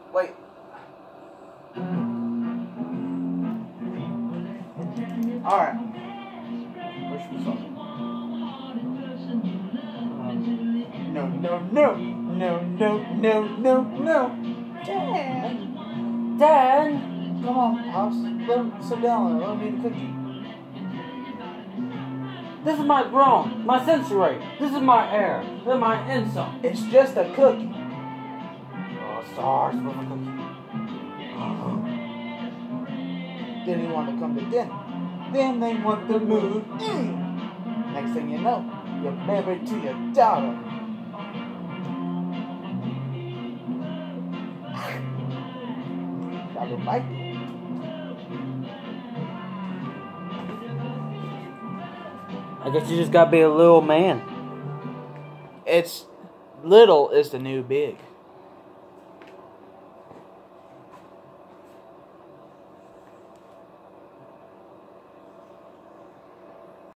Wait. Alright. Where should we start? No. Dad! Come on, Pops. Sit down and let me eat a cookie. This is my brawn, my sensory. This is my air. This is my insult. It's just a cookie. Oh, stars for a cookie. Oh. Then he wanted to come to dinner. Then they want to move in. Next thing you know, you're married to your daughter. Y'all don't like it? I guess you just gotta be a little man. It's little is the new big.